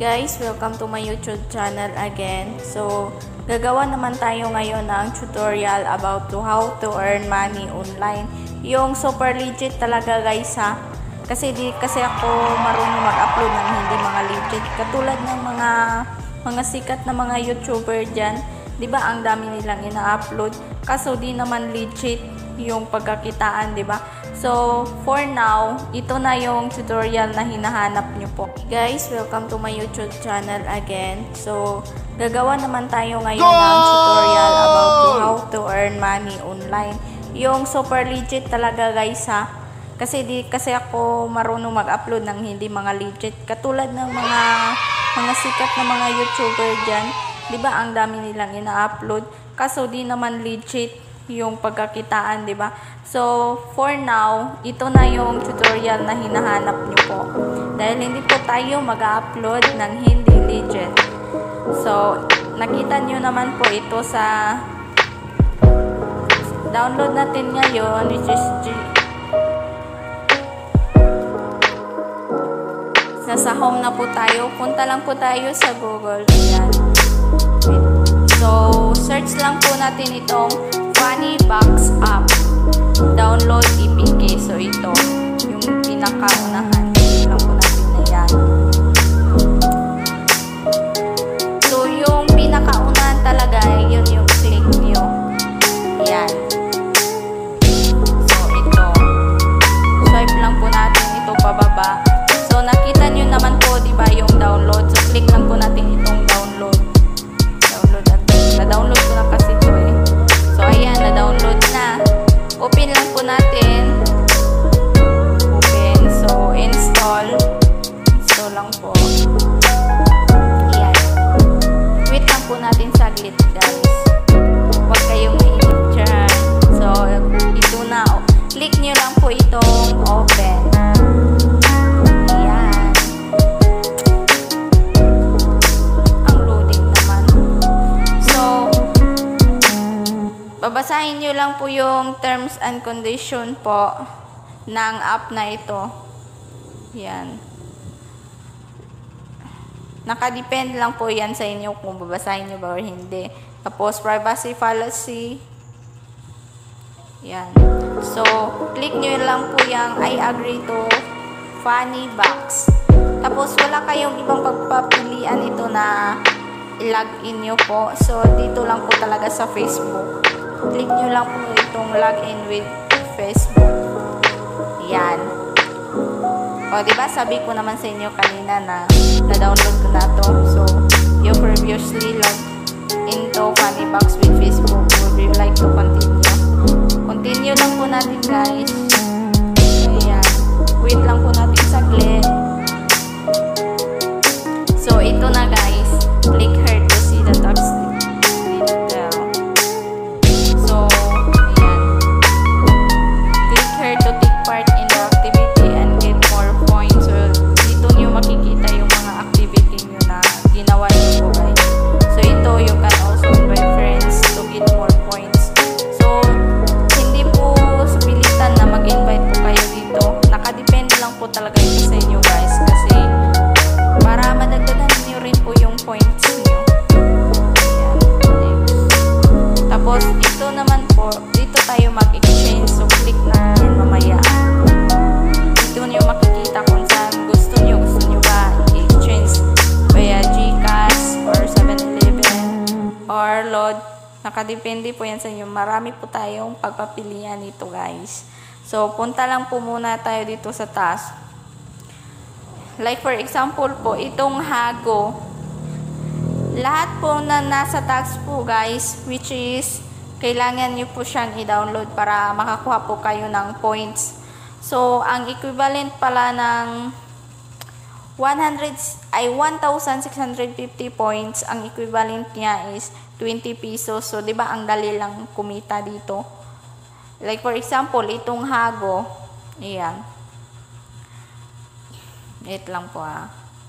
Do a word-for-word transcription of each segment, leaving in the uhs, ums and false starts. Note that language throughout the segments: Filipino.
Guys, welcome to my YouTube channel again. So, gagawa naman tayo ngayon ng tutorial about to how to earn money online. Yung super legit talaga guys ha. Kasi di kasi ako marunong mag-upload ng hindi mga legit. Katulad ng mga mga sikat na mga YouTuber dyan. Di ba ang dami nilang ina-upload. Kaso di naman legit yung pagkakitaan, di ba? So, for now, ito na yung tutorial na hinahanap nyo po. Guys, welcome to my YouTube channel again. So, gagawa naman tayo ngayon Go! ng tutorial about to how to earn money online. Yung super legit talaga guys ha. Kasi di kasi ako marunong mag-upload ng hindi mga legit. Katulad ng mga mga sikat na mga YouTuber dyan. Di ba ang dami nilang ina-upload. Kaso di naman legit yung pagkakitaan, di ba? So, for now, ito na yung tutorial na hinahanap nyo po. Dahil hindi po tayo mag-upload ng hindi legit. So, nakita nyo naman po ito sa download natin ngayon, which is G. Nasa home na po tayo. Punta lang po tayo sa Google. Ayan. So, search lang po natin itong Funnybox app. Download E P K. So, ito. Yung pinakaunahan. Ito lang po natin na yan. So, yung pinakaunahan talaga, yun yung click nyo. Yan. So, ito. Swipe lang po natin ito pababa. So, nakita nyo naman po, diba, yung download. So, click lang po natin itong download. Download natin. Na-download ko na kasi ito eh. So, ayan, na-download na. Open lang po natin. Open. So, install. Install lang po. Ayan. Wait lang po natin saglit, guys. Huwag kayong mainip dyan. So, ito na. Click nyo lang po itong open. Ayan. Ang loading naman. So, babasahin nyo lang po yung terms and condition po ng app na ito. Yan. Nakadepend lang po yan sa inyo kung babasahin nyo ba or hindi. Tapos, privacy policy. Yan. So, click nyo lang po yung I agree to Funnybox. Tapos, wala kayong ibang pagpapilian ito na i-login nyo po. So, dito lang po talaga sa Facebook. Click nyo lang po itong login with Facebook. Yan. O, diba? Sabi ko naman sa inyo kanina na na-download ko na to. So, you previously logged into Funnybox with Facebook. Would you like to continue? Continue lang po natin, guys. Ayan. Wait lang po natin saglit. So, ito na, guys. Click here to see the tax detail. So, ayan. Click here to take part in the activity and get more points. So, dito nyo makikita yung mga activity nyo na ginawa nyo po, guys. So, ito, you can also invite friends to get more points. So, hindi po sa pilitan na mag-invite po kayo dito. Nakadepende lang po talaga ito sa inyo, guys. Kasi, para madagdagan nyo rin po yung points nyo. Ayan. Next. Tapos, ito naman po, dito tayo mag-exchange. So, click natin mamaya. Dito nyo makikita kung saan gusto nyo. Gusto nyo ba i-exchange via Gcash or seven eleven or Load. Nakadepende po yan sa inyo. Marami po tayong pagpapilian nito, guys. So, punta lang po muna tayo dito sa task. Like for example po, itong Hago. Lahat po na nasa task po, guys, which is kailangan nyo po siyang i-download para makakuha po kayo ng points. So, ang equivalent pala ng one hundred ay one thousand six hundred fifty points, ang equivalent niya is twenty pesos. So, 'di ba ang dali lang kumita dito? Like for example, itong Hago. Ayan. Wait lang po ah.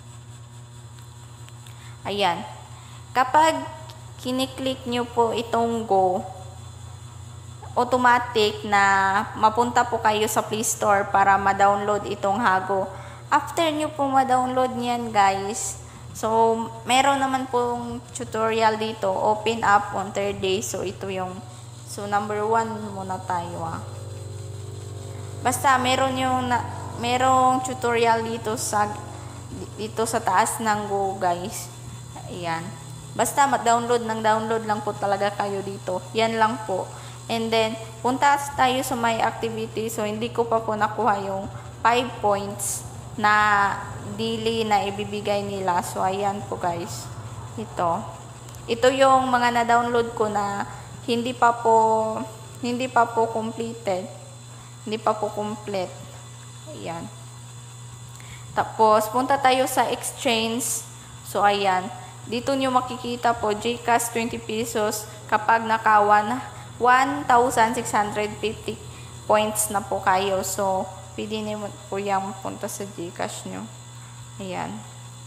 Ayan. Kapag kiniklik nyo po itong go, automatic na mapunta po kayo sa Play Store para ma-download itong Hago. After nyo po ma-download niyan, guys, So, meron naman pong tutorial dito, open up on third day. So, ito yung, so number one muna tayo ah. Basta, meron yung, na, merong tutorial dito sa, dito sa taas ng Go guys. Ayan. Basta, download ng download lang po talaga kayo dito. Yan lang po. And then, punta tayo sa my activity. So, hindi ko pa po nakuha yung five points na daily na ibibigay nila. So, ayan po guys. Ito. Ito yung mga na-download ko na hindi pa po, hindi pa po completed. Hindi pa po complete. Ayan. Tapos, punta tayo sa exchange. So, ayan. Dito nyo makikita po, GCash twenty pesos kapag naka one thousand six hundred fifty points na po kayo. So, pwede nyo po yung punta sa GCash nyo. Ayan.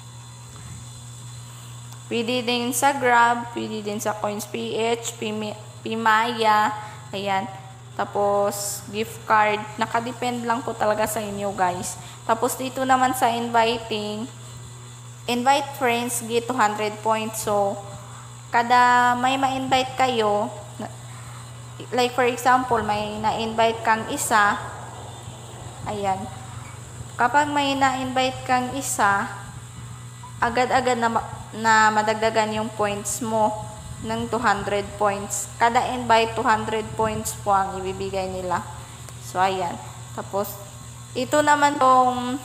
Pwede din sa Grab, pwede din sa CoinsPH, Pimaya, ayan. Tapos, gift card. Nakadepend lang po talaga sa inyo, guys. Tapos, dito naman sa inviting, invite friends, get two hundred points. So, kada may ma-invite kayo, like for example, may na-invite kang isa, ayan. Kapag may na-invite kang isa, agad-agad na, na madagdagan yung points mo ng two hundred points. Kada invite, two hundred points po ang ibibigay nila. So, ayan. Tapos, ito naman tong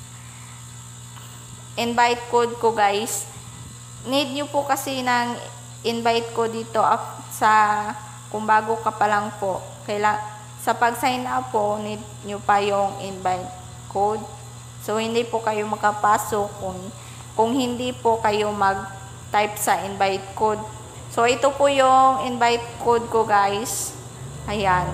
invite code ko guys. Need nyo po kasi ng invite ko dito sa kung bago ka pa lang po. Kailang, sa pag-sign up po, need nyo pa yung invite code. So, hindi po kayo makapasok kung, kung hindi po kayo mag-type sa invite code. So, ito po yung invite code ko, guys. Ayan.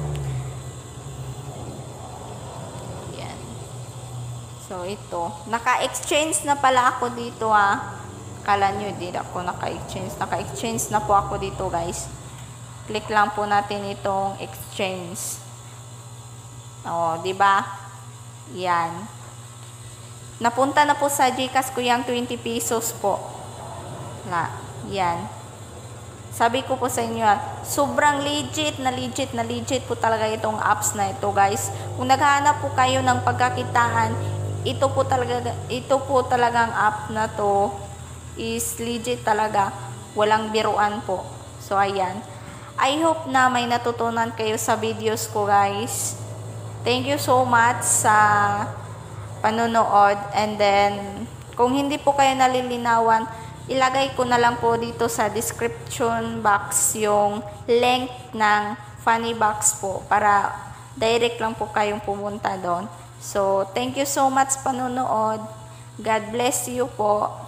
Ayan. So, ito. Naka-exchange na pala ako dito, ah. Kala nyo, hindi ako naka-exchange. Naka-exchange na po ako dito, guys. Click lang po natin itong exchange. O, diba? Yan. Napunta na po sa GCash ko yung twenty pesos po. Na, yan. Sabi ko po sa inyo, sobrang legit na legit na legit po talaga itong apps na ito, guys. Kung naghahanap po kayo ng pagkakitaan, ito po talaga, ito po talagang app na to is legit talaga. Walang biruan po. So, ayan. I hope na may natutunan kayo sa videos ko, guys. Thank you so much sa panonood. And then, kung hindi po kayo nalilinawan, ilagay ko na lang po dito sa description box yung link ng funny box po para direct lang po kayong pumunta doon. So, thank you so much panonood. God bless you po.